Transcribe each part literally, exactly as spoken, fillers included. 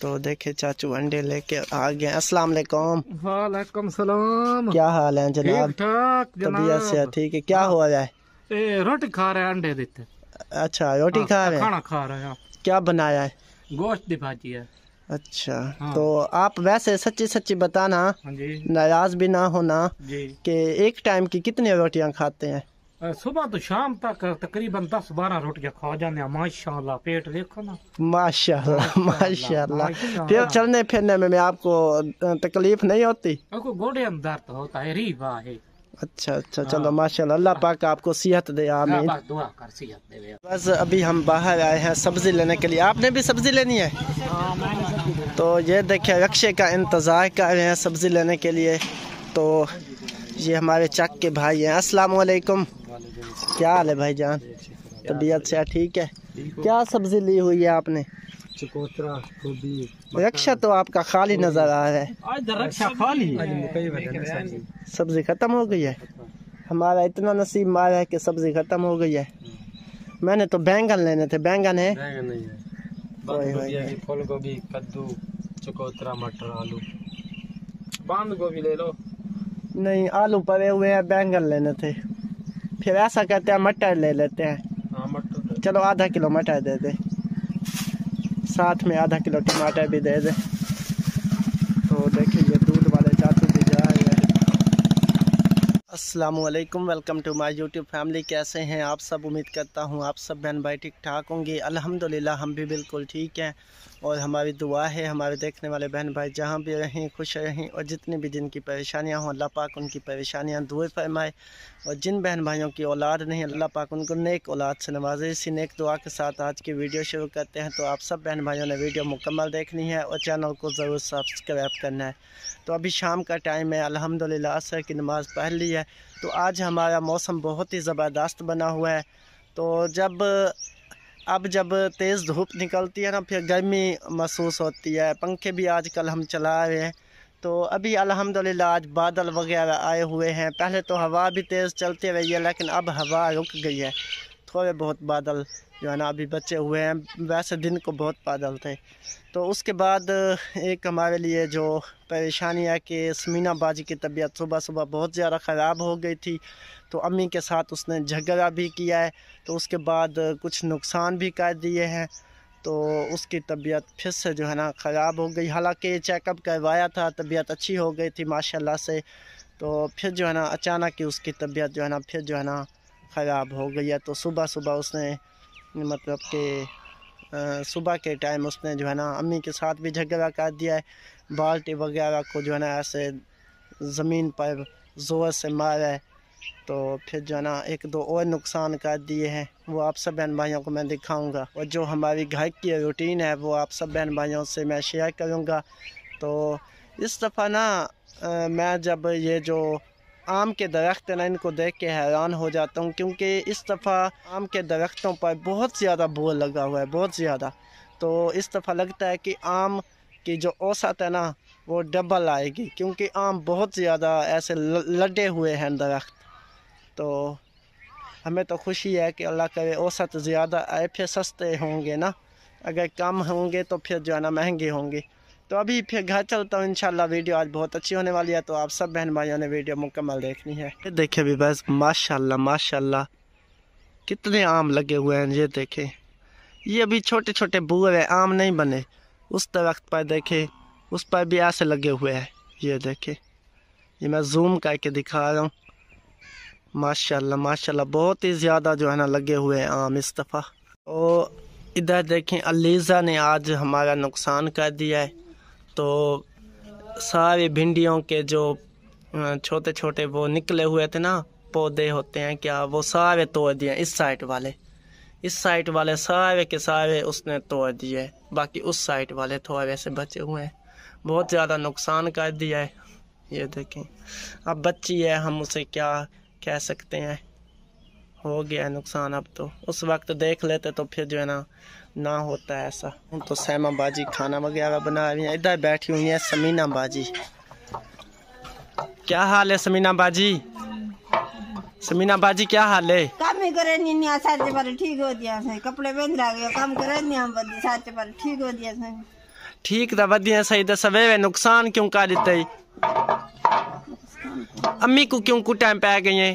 तो देखे चाचू अंडे लेके आ गए। अस्सलाम वालेकुम। वालेकुम सलाम। क्या हाल है जनाब? ठीक तबीयत से ठीक है? क्या हुआ है? ए, रोटी खा रहे हैं, अंडे देते। अच्छा रोटी खा रहे हैं? खाना खा रहे हैं। क्या बनाया है? गोश्त दी भाजी है। अच्छा हाँ। तो आप वैसे सच्ची सच्ची बताना, हाँ जी नाराज भी ना होना जी कि एक टाइम की कितनी रोटियां खाते हैं? सुबह तो शाम तक तकरीबन दस बारह रोटियां खा जाने हैं। माशाल्लाह पेट देखो ना। माशाल्लाह माशाल्लाह। माशाल्लाह। फिर चलने फिरने में, में आपको तकलीफ नहीं होती? आपको गोडे में दर्द होता है, रीवा है। अच्छा अच्छा चलो माशाल्लाह, अल्लाह पाक आपको सेहत दे, आमीन। बस दुआ कर सेहत दे। बस अभी हम बाहर आए हैं सब्जी लेने के लिए। आपने भी सब्जी लेनी है? तो ये देखिए रक्शे का इंतज़ार कर रहे हैं सब्जी लेने के लिए। तो ये हमारे चक के भाई हैं। अस्सलाम वालेकुम। क्या हाल है भाईजान? तबीयत से ठीक है? क्या सब्जी ली हुई है आपने? चकोतरा, गोभी। रक्षा तो आपका खाली नजर आ रहा है। आज रक्षा खाली सब्जी खत्म हो गई है। हमारा इतना नसीब मार है कि सब्जी खत्म हो गई है। मैंने तो बैंगन लेने थे। बैंगन है? बैंगन नहीं है। कोई फूल गोभी, कद्दू, चकोतरा, मटर, आलू। बंद गोभी ले लो। नहीं, आलू पड़े हुए हैं, बैंगन लेने थे। फिर ऐसा कहते हैं मटर ले लेते हैं। हाँ मटर। चलो आधा किलो मटर दे दे, साथ में आधा किलो टमाटर भी दे दे। तो देखिए ये दूध वाले चाचू भी जा रहे हैं। अस्सलामु अलैकुम, welcome to my YouTube family. कैसे हैं आप सब? उम्मीद करता हूँ आप सब बहन भाई ठीक ठाक होंगे। अल्हम्दुलिल्लाह हम भी बिल्कुल ठीक हैं और हमारी दुआ है हमारे देखने वाले बहन भाई जहाँ भी रहें खुश रहें और जितनी भी जिनकी परेशानियाँ हों अल्लाह पाक उनकी परेशानियाँ दूर फरमाए। और जिन बहन भाइयों की औलाद नहीं अल्लाह पाक उनको नेक औलाद से नवाजे। इसी नेक दुआ के साथ आज की वीडियो शुरू करते हैं। तो आप सब बहन भाइयों ने वीडियो मुकम्मल देखनी है और चैनल को ज़रूर सब्सक्राइब करना है। तो अभी शाम का टाइम है, अल्हम्दुलिल्लाह असर की नमाज़ पढ़ ली है। तो आज हमारा मौसम बहुत ही ज़बरदस्त बना हुआ है। तो जब अब जब तेज़ धूप निकलती है ना, फिर गर्मी महसूस होती है। पंखे भी आजकल हम चला रहे हैं। तो अभी अल्हम्दुलिल्लाह आज बादल वगैरह आए हुए हैं। पहले तो हवा भी तेज़ चलती रही है लेकिन अब हवा रुक गई है। थोड़े बहुत बादल जो है ना अभी बचे हुए हैं। वैसे दिन को बहुत बादल थे। तो उसके बाद एक हमारे लिए जो परेशानी है कि समीना बाजी की तबीयत सुबह सुबह बहुत ज़्यादा ख़राब हो गई थी। तो अम्मी के साथ उसने झगड़ा भी किया है। तो उसके बाद कुछ नुकसान भी कर दिए हैं। तो उसकी तबीयत फिर से जो है ना ख़राब हो गई। हालांकि चेकअप करवाया था, तबीयत अच्छी हो गई थी माशाल्लाह से। तो फिर जो है ना अचानक ही उसकी तबीयत जो है ना फिर जो है ना ख़राब हो गई है। तो सुबह सुबह उसने मतलब कि सुबह के टाइम उसने जो है ना अम्मी के साथ भी झगड़ा कर दिया है। बाल्टी वगैरह को जो है ना ऐसे ज़मीन पर ज़ोर से मारा है। तो फिर जो है ना एक दो और नुकसान कर दिए हैं, वो आप सब बहन भाइयों को मैं दिखाऊंगा। और जो हमारी घर की रूटीन है वो आप सब बहन भाइयों से मैं शेयर करूंगा। तो इस दफ़ा ना आ, मैं जब ये जो आम के दरख्त हैं ना इनको देख के हैरान हो जाता हूँ, क्योंकि इस दफ़ा आम के दरख्तों पर बहुत ज़्यादा बोर लगा हुआ है, बहुत ज़्यादा। तो इस दफ़ा लगता है कि आम की जो औसत है ना वो डबल आएगी, क्योंकि आम बहुत ज़्यादा ऐसे लदे हुए हैं दरख्त। तो हमें तो खुशी है कि अल्लाह करे औसत ज़्यादा आए, फिर सस्ते होंगे ना। अगर कम होंगे तो फिर जो है ना महंगे होंगे। तो अभी फिर घर चलता हूँ इंशाल्लाह। वीडियो आज बहुत अच्छी होने वाली है, तो आप सब बहन भाइयों ने वीडियो मुकम्मल देखनी है। ये देखिए भी बस माशाल्लाह माशाल्लाह कितने आम लगे हुए हैं। ये देखें, ये अभी छोटे छोटे बूर हैं, आम नहीं बने। उस दरख्त पर देखे, उस पर भी ऐसे लगे हुए हैं। ये देखें, ये मैं जूम करके दिखा रहा हूँ। माशाल्लाह माशाल्लाह बहुत ही ज़्यादा जो है ना लगे हुए हैं आम इस दफ़ा। और इधर देखें अलीज़ा ने आज हमारा नुकसान कर दिया है। तो सारे भिंडियों के जो छोटे छोटे वो निकले हुए थे ना, पौधे होते हैं क्या, वो सारे तोड़ दिए। इस साइड वाले इस साइड वाले सारे के सारे उसने तोड़ दिए। बाकी उस साइड वाले थोड़े से बचे हुए हैं। बहुत ज़्यादा नुकसान कर दिया है। ये देखें, अब बच्ची है, हम उसे क्या कह सकते हैं, हो गया है नुकसान। अब तो उस वक्त देख लेते तो फिर जो है ना ना होता है ऐसा। तो सैमा बाजी खाना वगैरह बना रही हैं। इधर बैठी हुई है समीना बाजी। क्या हाल है समीना बाजी? समीना बाजी क्या हाल है? काम ही करे नहीं नहीं साथ पर ठीक हो दिया से कपड़े बंद रह गए, काम करे नहीं हम बंद साथ पर ठीक हो दिया से। ठीक था वधिया सही तो सवेरे नुकसान क्यों कर देते? अम्मी को क्यों कुटाम पै गई है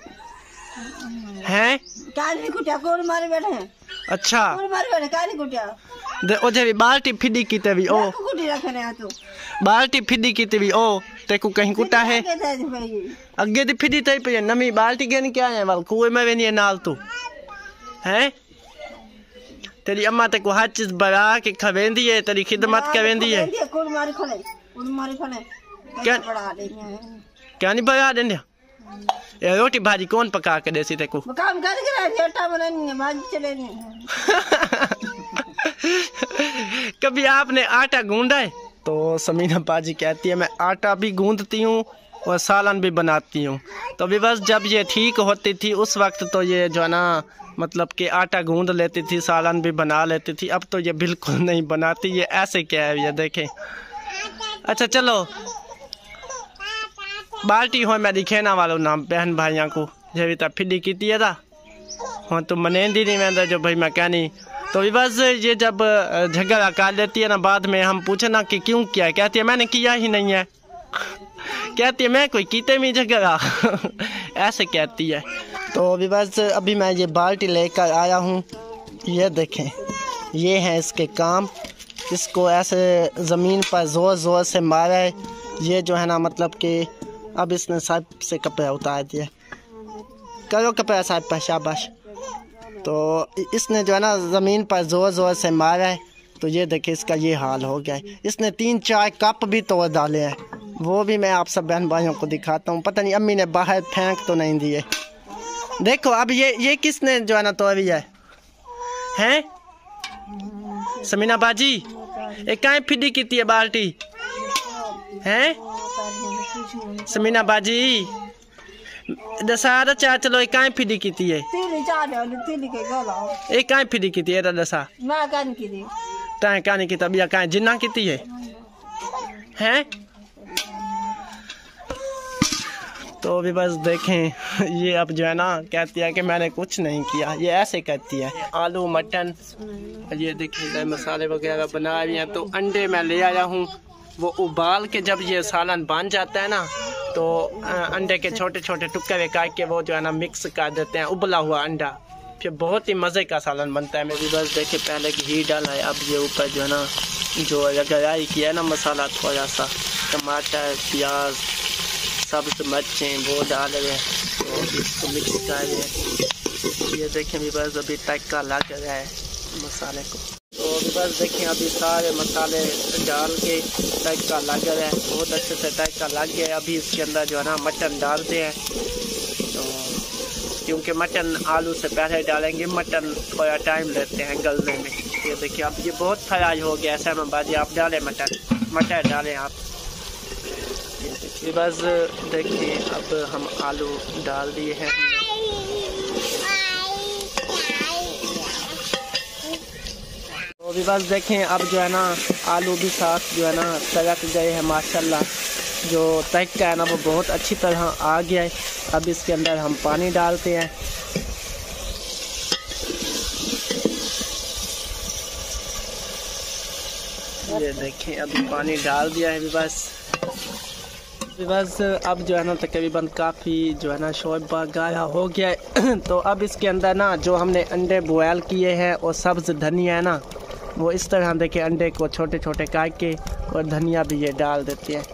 हैं? काली कुटिया कोर मारे बैठे हैं। अच्छा कोर मारे बैठे काली कुटिया दे ओ जे बाल्टी फिडी की ते भी ओ कुटी रखने आ तू बाल्टी फिडी की ते भी ओ ते को कहीं कुटा है अगे दी फिडी तई पे नमी बाल्टी गन क्या है वाल कुएं में वेनी नाल तू हैं? तेरी अम्मा ते को हर चीज बना के खवेंदी है, तेरी खिदमत करेंदी है। कोर मारे खले कोर मारे खले क्या बड़ा देंगे क्या नहीं बना देंगे? ये रोटी भाजी कौन पका के देसी ते को? काम कर के आटा बनानी है भाजी चलेनी कभी आपने आटा गूंदा है? तो समीना बाजी कहती है मैं आटा भी गूंदती हूँ और सालन भी बनाती हूँ। तो भी बस जब ये ठीक होती थी उस वक्त तो ये जो है ना मतलब कि आटा गूंद लेती थी, सालन भी बना लेती थी। अब तो ये बिल्कुल नहीं बनाती, ये ऐसे क्या है ये देखें। अच्छा चलो बाल्टी हो मैं दिखेना वालों नाम बहन भाइयों को जब तक फिडी की था हाँ तो मनेंदी नहीं मैं जो भाई मैं कहनी। तो भी बस ये जब झगड़ा कर लेती है ना बाद में हम पूछे ना कि क्यों किया है, कहती है मैंने किया ही नहीं है। कहती है मैं कोई कीते में झगड़ा ऐसे कहती है। तो अभी बस अभी मैं ये बाल्टी लेकर आया हूँ, ये देखें ये है इसके काम। इसको ऐसे ज़मीन पर ज़ोर ज़ोर से मारा है। ये जो है ना मतलब कि अब इसने साहब से कपड़ा उतार दिया। करो कपड़ा साहब पर शाबाश। तो इसने जो है ना ज़मीन पर ज़ोर ज़ोर से मारा है। तो ये देखिए इसका ये हाल हो गया है। इसने तीन चार कप भी तोड़ डाले हैं, वो भी मैं आप सब बहन भाइयों को दिखाता हूँ। पता नहीं अम्मी ने बाहर फेंक तो नहीं दिए। देखो अब ये ये किसने जो है ना तोड़ी है हैं? समीना बाजी एक काहे फिडी की है बाल्टी हैं? समीना बाजी दशहरा चार चलो एक काहे फिडी की है? तीन चार तीन के गला एक काहे फिडी की है दशा मैं कान की दी ताए काने की तबिया काहे जिन्ना की है हैं? तो अभी बस देखें ये अब जो है ना कहती है कि मैंने कुछ नहीं किया, ये ऐसे कहती है। आलू मटन ये देखिए मसाले वगैरह बना रही हैं। तो अंडे मैं ले आया हूँ, वो उबाल के जब ये सालन बन जाता है ना तो अंडे के छोटे छोटे टुकड़े काट के वो जो है ना मिक्स कर देते हैं उबला हुआ अंडा, फिर बहुत ही मज़े का सालन बनता है। मैं भी बस देखिए पहले घी डाला है, अब ये ऊपर जो है ना जो गराई किया है ना मसाला थोड़ा सा टमाटर प्याज सब्ज मिर्चें वो डाल रहे हैं। तो इसको मिक्स कर रहे हैं। ये देखें भी बस अभी तड़का लग रहा है मसाले को। तो अभी बस देखें अभी सारे मसाले डाल के तड़का लग रहा है, बहुत अच्छे से तड़का लग गया है। अभी इसके अंदर जो है ना मटन डालते हैं। तो क्योंकि मटन आलू से पहले डालेंगे, मटन थोड़ा टाइम लेते हैं गलने में। ये देखिए अब ये बहुत फ्राई हो गया है। बाजी आप डालें मटन मटर डालें आप। ये बस देखिए अब हम आलू डाल दिए हैं। तो अभी बस देखें अब जो है ना आलू भी साथ जो है ना तड़क गए हैं माशाल्लाह। जो तड़का है ना वो बहुत अच्छी तरह आ गया है। अब इसके अंदर हम पानी डालते हैं। ये देखें अभी पानी डाल दिया है। अभी बस बस अब जो है ना तकरीबन काफ़ी जो है ना शोरबा गाढ़ा हो गया है। तो अब इसके अंदर ना जो हमने अंडे बॉयल किए हैं और सब्ज़ धनिया है ना वो इस तरह देखिए अंडे को छोटे छोटे काट के और धनिया भी ये डाल देते हैं।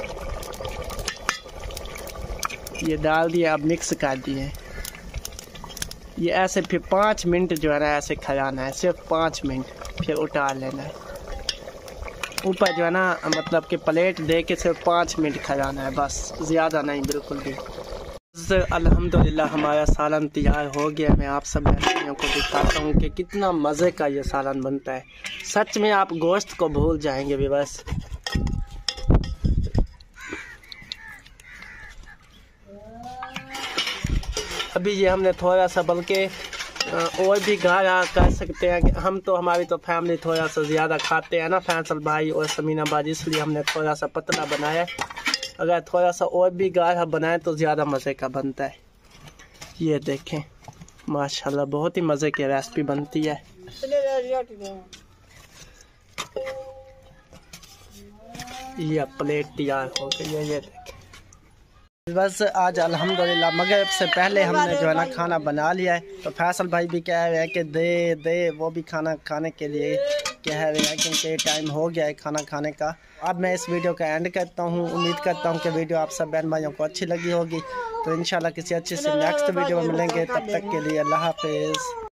ये डाल दिया, अब मिक्स कर दिए। ये ऐसे फिर पाँच मिनट जो है ना ऐसे खिलाना है, सिर्फ पाँच मिनट, फिर उतार लेना है। ऊपर जो है ना मतलब कि प्लेट दे के सिर्फ पाँच मिनट खिलाना है, बस ज़्यादा नहीं बिल्कुल भी। अल्हम्दुलिल्लाह हमारा सालन तैयार हो गया। मैं आप सब भाइयों को दिखाता हूँ कि कितना मज़े का ये सालन बनता है। सच में आप गोश्त को भूल जाएंगे भी बस। अभी ये हमने थोड़ा सा बल्कि और भी गाढ़ा कर सकते हैं कि हम तो हमारी तो फैमिली थोड़ा सा ज़्यादा खाते हैं ना फैसल भाई और समीना बाजी, इसलिए हमने थोड़ा सा पतला बनाया। अगर थोड़ा सा और भी गाढ़ा बनाए तो ज़्यादा मज़े का बनता है। ये देखें माशाल्लाह बहुत ही मज़े की रेसिपी बनती है। ये प्लेट तैयार हो गई है, ये देखें। बस आज अल्हम्दुलिल्लाह मगरिब से पहले हमने जो है ना खाना बना लिया है। तो फैसल भाई भी कह रहे हैं कि दे दे वो भी खाना खाने के लिए कह रहे हैं, क्योंकि टाइम हो गया है खाना खाने का। अब मैं इस वीडियो का एंड करता हूँ। उम्मीद करता हूँ कि वीडियो आप सब बहन भाइयों को अच्छी लगी होगी। तो इंशाल्लाह किसी अच्छी सी नेक्स्ट वीडियो में मिलेंगे। तब तक के लिए अल्लाह हाफिज़।